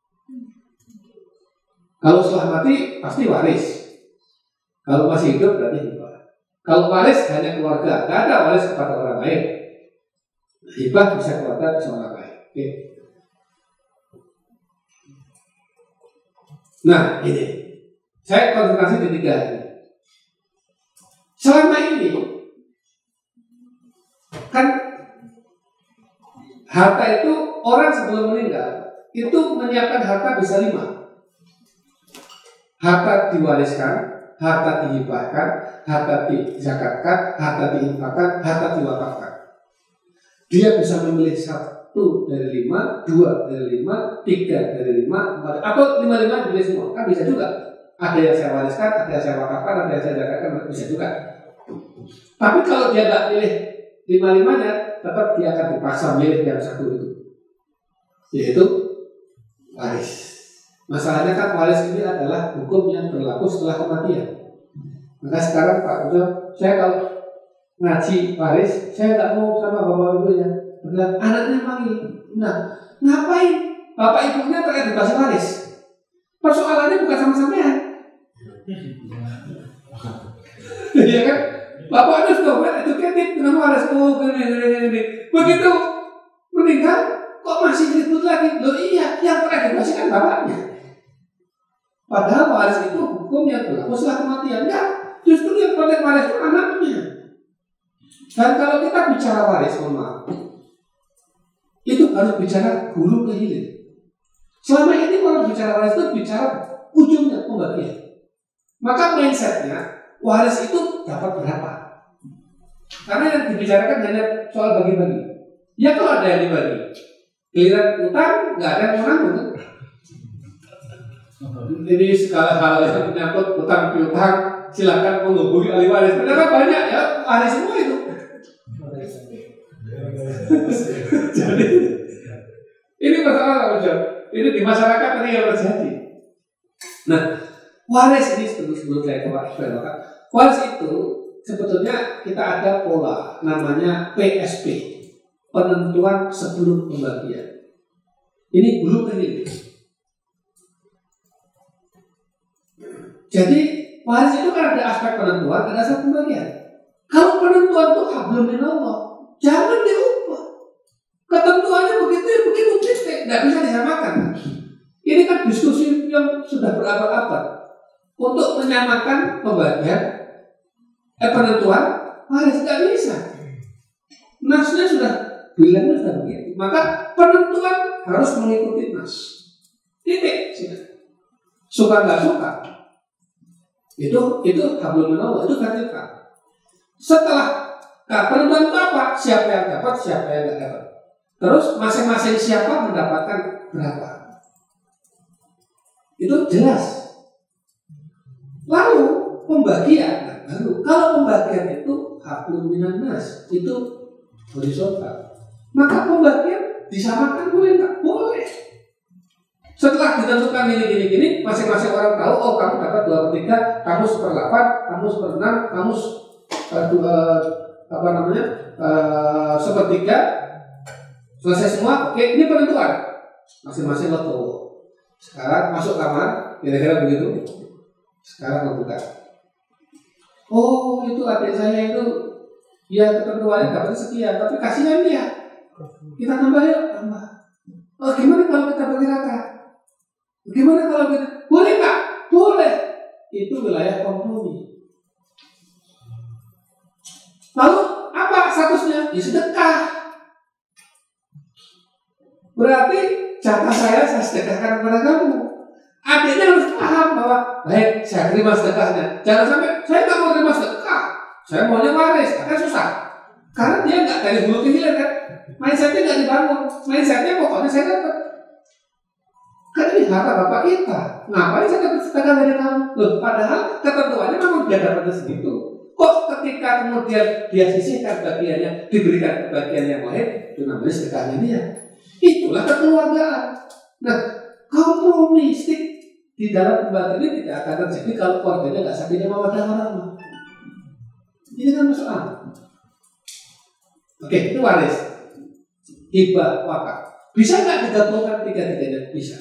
Kalau setelah mati pasti waris. Kalau masih hidup berarti hibah. Kalau waris hanya keluarga, nggak ada waris kepada orang lain. Hibah bisa keluarga, bisa orang lain. Oke. Nah ini, saya konsentrasi di tiga ini. Selama ini kan harta itu orang sebelum meninggal itu menyiapkan harta bisa lima. Harta diwariskan, harta dihibahkan, harta dizakatkan, harta diinfakkan, harta diwakafkan. Dia bisa memilih satu dari lima, dua dari lima, tiga dari lima, empat, atau lima-lima dipilih semua. Kan bisa juga. Ada yang saya wariskan, ada yang saya wakafkan, ada yang saya zakatkan, bisa juga. Tapi kalau dia nggak pilih lima-limanya, tetap dia akan dipaksa milih yang satu itu, yaitu waris. Masalahnya kan waris ini adalah hukum yang berlaku setelah kematian. Maka sekarang Pak Ujo, saya kalau ngaji waris, saya tak mau sama bapak ibu ya. Benar, anaknya panggil. Nah, ngapain? Bapak ibunya teredukasi waris. Persoalannya bukan sama sampean. Iya kan? Bapaknya sudah well educated dengan waris. Oh, gini, gini, gini. Begitu meninggal, kok masih ribut lagi? Loh iya, yang teredukasi kan bapaknya. Padahal waris itu hukum yang berlaku setelah kematian. Enggak, justru yang penting waris itu anaknya. Dan kalau kita bicara waris, mohon maaf, itu harus bicara hulu ke hilir. Selama ini kalau bicara waris itu bicara ujungnya pembagian. Maka mindsetnya waris itu dapat berapa? Karena yang dibicarakan hanya soal bagi-bagi. Ya kalau ada yang dibagi, giliran utang nggak ada yang mau nanggung kan? Ini segala hal yang menyangkut utang piutang silakan menghubungi ahli waris. Karena banyak ya ahli semua itu. Jadi ini masalah Ustaz. Ini di masyarakat ini yang terjadi. Nah, waris ini sebelum saya katakan, waris itu sebetulnya kita ada pola namanya P S P, penentuan sebelum pembagian. Ini belum ini. Jadi waris itu kan ada aspek penentuan, ada aspek pembagian. Kalau penentuan itu hablum minallah, jangan diubah. Ketentuannya begitu ya begitu titik, nggak bisa disamakan. Ini kan diskusi yang sudah berabad-abad untuk menyamakan pembagian eh, penentuan waris nggak bisa. Nasnya sudah bilangnya sudah begitu, maka penentuan harus mengikuti nas. Titik, suka nggak suka. Itu itu hablum minallah, itu vertikal. Setelah nah, penentuan itu apa? Siapa yang dapat, siapa yang nggak dapat. Terus masing-masing siapa mendapatkan berapa? Itu jelas. Lalu pembagian, nah, baru kalau pembagian itu hablum minan nas, itu horizontal. Maka pembagian disamakan boleh nggak? Boleh. Setelah ditentukan ini gini gini, masing-masing orang tahu, oh kamu dapat dua per tiga, kamu seperlapan, kamu seperenam, kamu uh, dua, apa namanya uh, sepertiga. Selesai semua, oke, ini penentuan. Masing-masing lo tahu. Sekarang masuk kamar, kira-kira begitu. Sekarang membuka. Oh, itu adik saya itu, ya ketentuannya dapat sekian, tapi kasihan dia. Kita tambah yuk, tambah. Oh, gimana kalau kita bagi rata? Gimana kalau kita? Boleh nggak? Boleh. Itu wilayah kompromi. Lalu apa statusnya? Ya sedekah. Berarti jatah saya saya sedekahkan kepada kamu. adiknya harus paham bahwa baik saya terima sedekahnya. Jangan sampai saya nggak mau terima sedekah, saya maunya waris, akan susah. Karena dia nggak dari hulu ke hilir kan, mindsetnya nggak dibangun, mindsetnya pokoknya saya dapat. Kan ini harta bapak kita, ngapain saya dapat sedekah dari kamu? Loh, padahal ketentuannya memang dia dapat segitu. Kok ketika kemudian dia sisihkan bagiannya, diberikan bagian yang lain, itu namanya sedekahnya dia. Itulah kekeluargaan. Nah, kompromi di dalam pembagian ini tidak akan terjadi kalau keluarganya nggak sakinah mawaddah warahmah. Ini kan persoalan. Oke, itu waris, hibah, wakaf. Bisa nggak digabungkan tiga-tiganya? Bisa.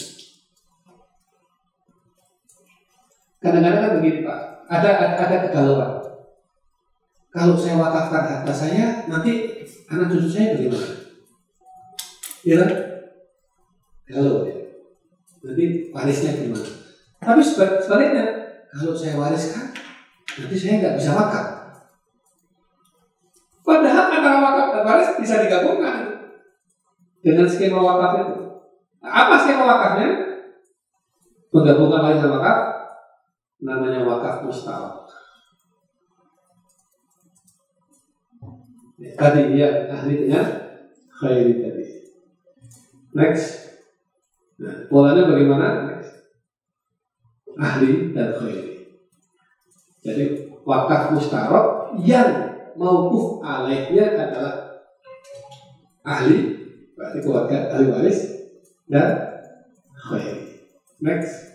Kadang-kadang kan begini Pak, ada ada, ada kegalauan. Kalau saya wakafkan harta saya, nanti anak cucu saya bagaimana? Ya kan? Galau ya. Nanti warisnya gimana? Tapi sebaliknya, kalau saya wariskan, nanti saya nggak bisa wakaf. Padahal antara wakaf dan waris bisa digabungkan dengan skema wakaf itu. Nah, apa skema wakafnya? Menggabungkan waris dan wakaf, namanya wakaf mustahak. Ya, tadi dia ahli dengan khairi tadi. Next. Nah, polanya bagaimana? Next. Ahli dan khairi. Jadi wakaf mustarok yang mauquf alaihnya adalah ahli, berarti keluarga ahli waris dan khairi. Next.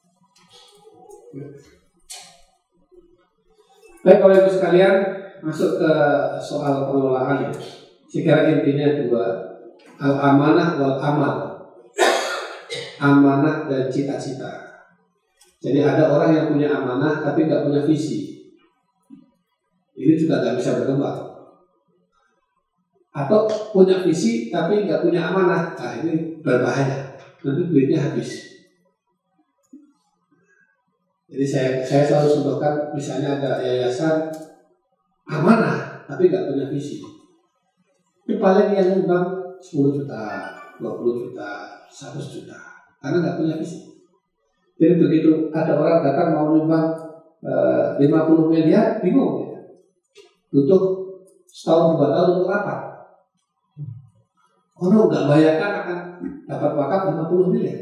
Baik, kalau ibu sekalian, masuk ke soal pengelolaan. Sekira intinya dua, al-amanah wal amal. Amanah dan cita-cita. Jadi ada orang yang punya amanah tapi nggak punya visi. Ini juga nggak bisa berkembang. Atau punya visi tapi nggak punya amanah. Nah ini berbahaya. Nanti duitnya habis. Jadi saya saya selalu contohkan, misalnya ada yayasan amanah tapi nggak punya visi. Itu paling yang nyumbang sepuluh juta, dua puluh juta, seratus juta, karena nggak punya visi. Jadi begitu ada orang datang mau nyumbang e, lima puluh miliar, bingung ya. Butuh setahun dua tahun untuk rapat. Kalau nggak bayarkan akan dapat wakaf lima puluh miliar.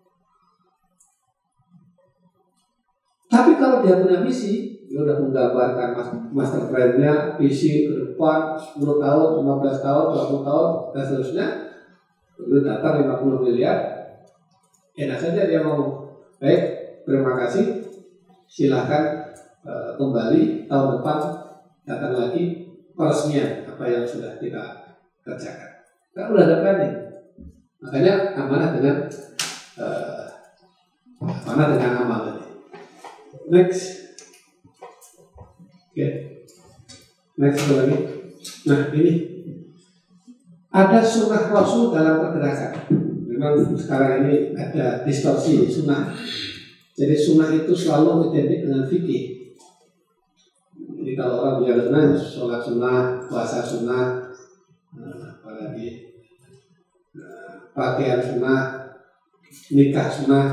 Tapi kalau dia punya misi, dia udah menggambarkan master plan-nya, visi ke depan sepuluh tahun, lima belas tahun, dua puluh tahun, dan seterusnya. Begitu datang lima puluh miliar, enak saja dia mau, baik, terima kasih, silahkan e, kembali tahun depan datang lagi peresmian apa yang sudah kita kerjakan. Kan udah ada planning. Makanya amanah dengan e, amanah dengan amal tadi. Next. Oke. Okay. Next satu lagi. Nah ini ada sunnah Rasul dalam pergerakan. Memang sekarang ini ada distorsi sunnah. Jadi sunnah itu selalu identik dengan fikih. Jadi kalau orang bicara sunnah, sholat sunnah, puasa sunnah, apalagi pakaian sunnah, nikah sunnah.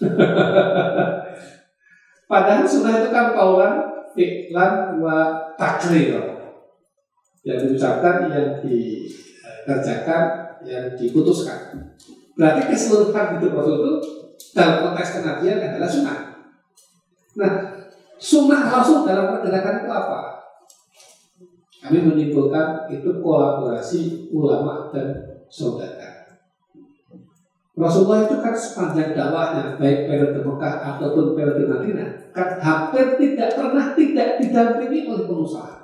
Padahal sunnah itu kan kaulan, fi'lan, wa takrir. Yang diucapkan, yang dikerjakan, yang diputuskan. Berarti keseluruhan hidup Rasul itu dalam konteks kenabian adalah sunnah. Nah, sunnah Rasul dalam pergerakan itu apa? Kami menyimpulkan itu kolaborasi ulama dan saudara. Rasulullah itu kan sepanjang dakwahnya, baik periode Mekah ataupun periode Madinah, kan hampir tidak pernah tidak didampingi oleh pengusaha.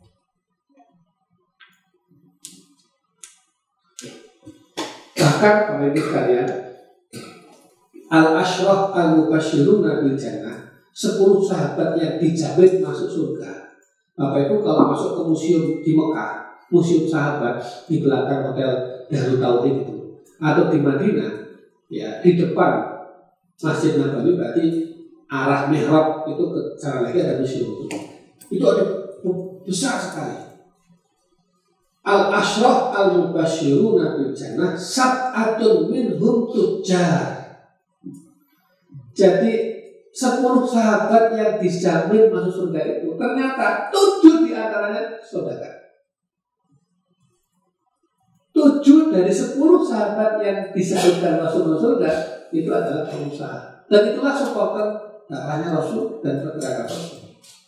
Bahkan Bapak Ibu sekalian, al-ashraf al-mubashshiruna bil jannah, sepuluh sahabat yang dijamin masuk surga. Bapak Ibu kalau masuk ke museum di Mekah, museum sahabat di belakang hotel Darut Tauhid itu, atau di Madinah, ya di depan Masjid Nabawi, berarti arah mihrab itu ke sana lagi ada museum itu. Itu ada besar sekali. Al-ashraf al-mubashshiruna bil jannah sab'atun minhum tujjar. Jadi sepuluh sahabat yang dijamin masuk surga itu ternyata tujuh diantaranya saudara. Tujuh dari sepuluh sahabat yang disebutkan masuk surga itu adalah pengusaha. Dan itulah supporter dakwahnya Rasul dan pergerakan Rasul.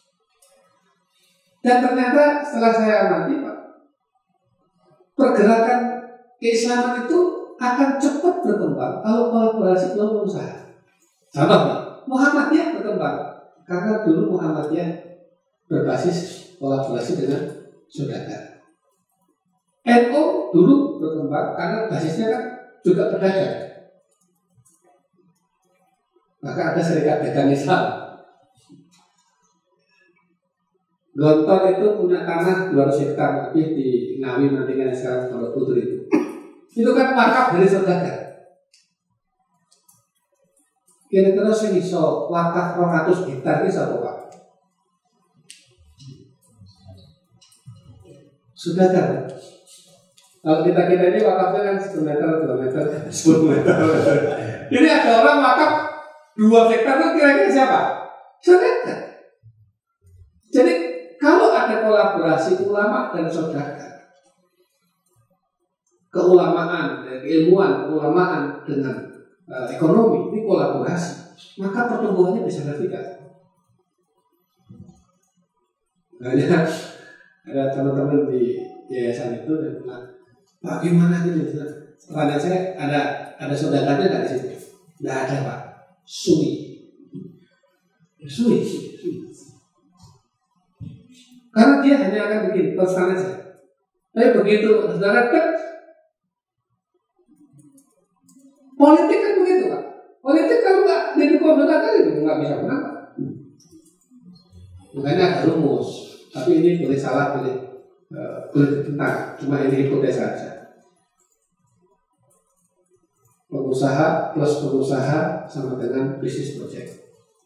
Dan ternyata setelah saya amati, Pak, pergerakan keislaman itu akan cepat berkembang kalau kolaborasi dengan pengusaha. Contoh, Muhammadiyah berkembang karena dulu Muhammadiyah berbasis kolaborasi dengan saudara. N U dulu berkembang karena basisnya kan juga pedagang. Maka ada serikat dagang Islam. Gontor itu punya tanah dua ratus hektar lebih di Ngawi, nanti kan sekarang Pondok Putri itu. Itu kan wakaf dari saudara. Kira-kira sing iso wakaf dua ratus hektar iki sapa, Pak? Saudara. Kalau kita kita ini wakafnya kan satu meter, dua meter, sepuluh meter. Jadi ada orang wakaf dua hektar itu kira-kira siapa? Saudara. Jadi kalau ada kolaborasi ulama dan saudara, keulamaan, keilmuan, keulamaan dengan uh, ekonomi, ini kolaborasi, maka pertumbuhannya bisa vertikal. Makanya ada teman-teman di yayasan itu dan bilang, Pak, gimana gitu? Pertanyaan saya, ada ada saudaranya nggak di situ? Nggak ada, Pak. Sui, sui, sui. Karena dia hanya akan begini, pesan saja. Tapi begitu, saudara, politik kan begitu, Pak. Politik kalau nggak didukung saudara itu nggak bisa menang, Pak. Makanya ada rumus, tapi ini boleh salah, boleh uh, boleh ditentang. Cuma ini hipotesa saja. Pengusaha plus pengusaha sama dengan bisnis project.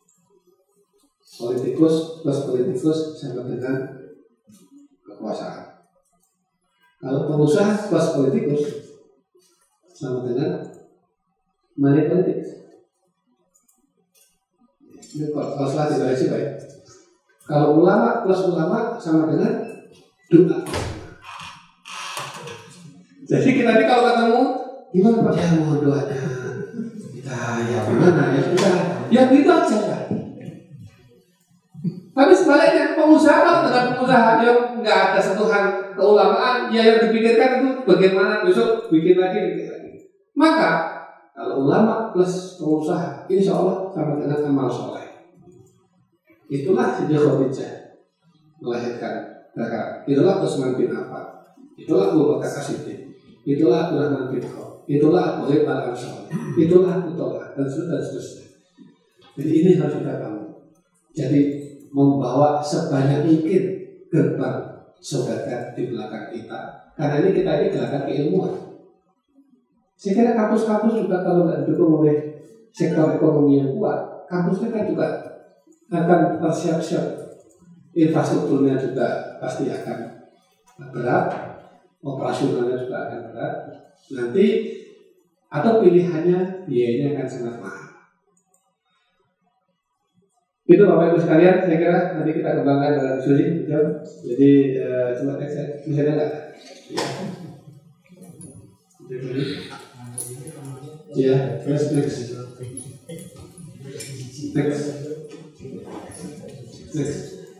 Politikus plus politikus sama dengan kekuasaan. Kalau pengusaha plus politikus sama dengan money politik. Ini kalau salah tidak sih baik. Kalau ulama plus ulama sama dengan doa. Jadi kita ini kalau ketemu gimana Pak? Ya mohon doanya. Kita ya gimana ya kita ya gitu aja Pak. Tapi sebaliknya pengusaha kalau dengan pengusaha yang nggak ada sentuhan keulamaan, ya yang dipikirkan itu bagaimana besok bikin lagi, bikin lagi. Maka kalau ulama plus pengusaha, insya Allah sama dengan amal soleh. Itulah Siti Khadijah melahirkan Raka. Itulah Utsman bin Affan. Itulah Abu Bakar As-Siddiq. Itulah Abdurrahman bin Auf. Itulah Abu Ayyub Al-Ansari. Itulah Utbah dan seterusnya. Jadi ini harus kita bangun. Jadi membawa sebanyak mungkin gerbang saudara di belakang kita. Karena ini kita ini gerakan keilmuan. Saya kira kampus-kampus juga kalau tidak didukung oleh sektor ekonomi yang kuat, kampusnya kan juga akan bersiap-siap. Infrastrukturnya juga pasti akan berat, operasionalnya juga akan berat. Nanti atau pilihannya biayanya akan sangat mahal. Itu Bapak Ibu sekalian, saya kira nanti kita kembangkan dalam diskusi. Jadi uh, coba teks saya, misalnya enggak? Ya, terus next, next, next.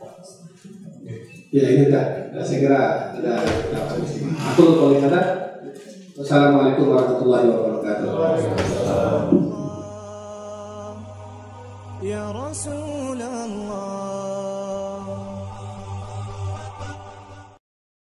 Ya ini enggak, saya kira ada apa di sini. Aku kalau kata, wassalamualaikum warahmatullahi wabarakatuh. Ya Rasulullah.